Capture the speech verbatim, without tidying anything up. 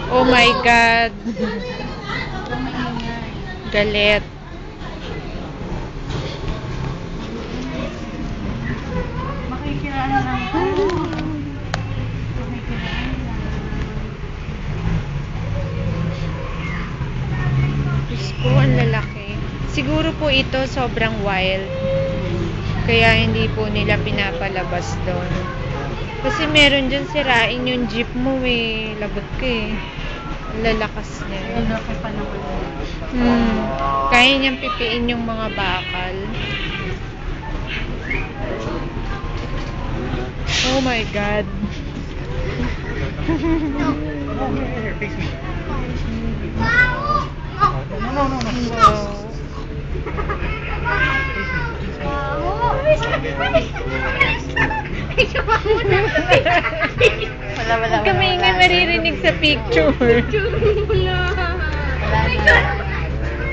Oh my God. Galit. Makikiraan lang po. Makikiraan lang. Diyos ko, ang lalaki. Siguro po ito sobrang wild. Kaya hindi po nila pinapalabas doon. Kasi meron dyan sirain yung jeep mo eh. Lagot ka eh. Ang lalakas niya. Ang laki pa naman. Hmm. Kaya niyang pipiin yung mga bakal. Oh my God. No, no, no, no. No. Wala, wala, Huwag ka maingay, maririnig sa picture.